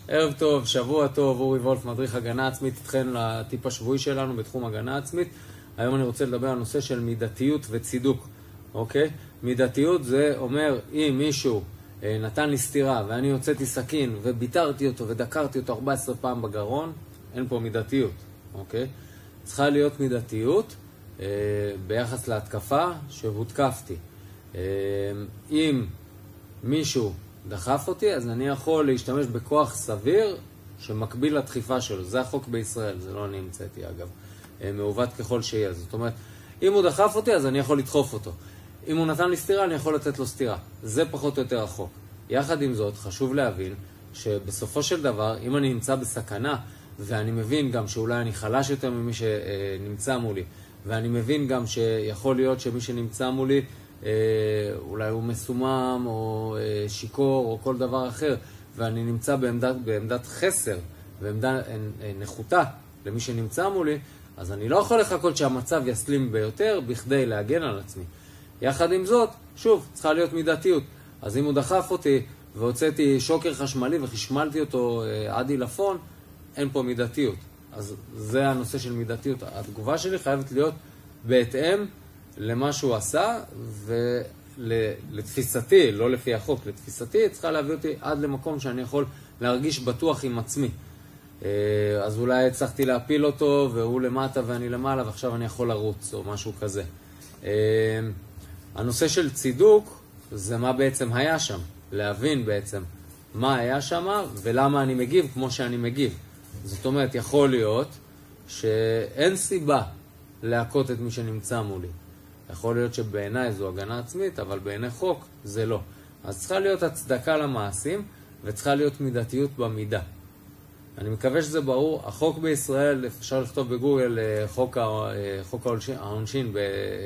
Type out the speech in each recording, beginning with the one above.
ערב טוב, שבוע טוב, אורי וולף, מדריך הגנה עצמית, איתכן לטיפ השבועי שלנו בתחום הגנה עצמית. היום אני רוצה לדבר על נושא של מידתיות וצידוק, אוקיי? מידתיות זה אומר, אם מישהו נתן לי סתירה ואני הוצאתי סכין וביטרתי אותו ודקרתי אותו 14 פעם בגרון, אין פה מידתיות, אוקיי? צריכה להיות מידתיות ביחס להתקפה שהותקפתי. אם מישהו דחף אותי, אז אני יכול להשתמש בכוח סביר שמקביל לדחיפה שלו. זה החוק בישראל, זה לא אני המצאתי אגב. מעוות ככל שיהיה. זאת אומרת, אם הוא דחף אותי, אז אני יכול לדחוף אותו. אם הוא נתן לי סתירה, אני יכול לתת לו סתירה. זה פחות או יותר החוק. יחד עם זאת, חשוב להבין שבסופו של דבר, אם אני נמצא בסכנה, ואני מבין גם שאולי אני חלש יותר ממי שנמצא מולי, ואני מבין גם שיכול להיות שמי שנמצא מולי, אולי הוא מסומם או שיקור או כל דבר אחר, ואני נמצא בעמדת חסר, בעמדה נחותה למי שנמצא מולי, אז אני לא יכול לחכות שהמצב יסלים ביותר בכדי להגן על עצמי. יחד עם זאת, שוב, צריכה להיות מידתיות. אז אם הוא דחף אותי והוצאתי שוקר חשמלי וחשמלתי אותו עד עילפון, אין פה מידתיות. אז זה הנושא של מידתיות. התגובה שלי חייבת להיות בהתאם למה שהוא עשה, ולתפיסתי, לא לפי החוק, לתפיסתי, צריכה להביא אותי עד למקום שאני יכול להרגיש בטוח עם עצמי. אז אולי הצלחתי להפיל אותו, והוא למטה ואני למעלה, ועכשיו אני יכול לרוץ, או משהו כזה. הנושא של צידוק, זה מה בעצם היה שם. להבין בעצם מה היה שם, ולמה אני מגיב כמו שאני מגיב. זאת אומרת, יכול להיות שאין סיבה להכות את מי שנמצא מולי. יכול להיות שבעיניי זו הגנה עצמית, אבל בעיני חוק זה לא. אז צריכה להיות הצדקה למעשים, וצריכה להיות מידתיות במידה. אני מקווה שזה ברור. החוק בישראל, אפשר לכתוב בגוגל חוק העונשין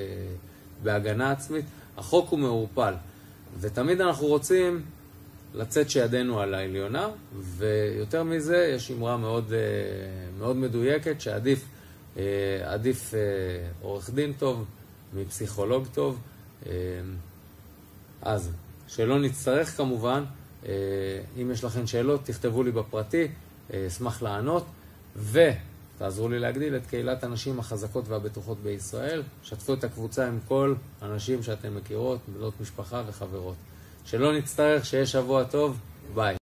בהגנה עצמית, החוק הוא מעורפל. ותמיד אנחנו רוצים לצאת שידנו על העליונה, ויותר מזה יש אמרה מאוד, מאוד מדויקת שעדיף עורך דין טוב מפסיכולוג טוב. אז שלא נצטרך כמובן, אם יש לכם שאלות תכתבו לי בפרטי, אשמח לענות, ותעזרו לי להגדיל את קהילת הנשים החזקות והבטוחות בישראל. שתפו את הקבוצה עם כל אנשים שאתם מכירות, בנות משפחה וחברות. שלא נצטרך, שיהיה שבוע טוב, ביי.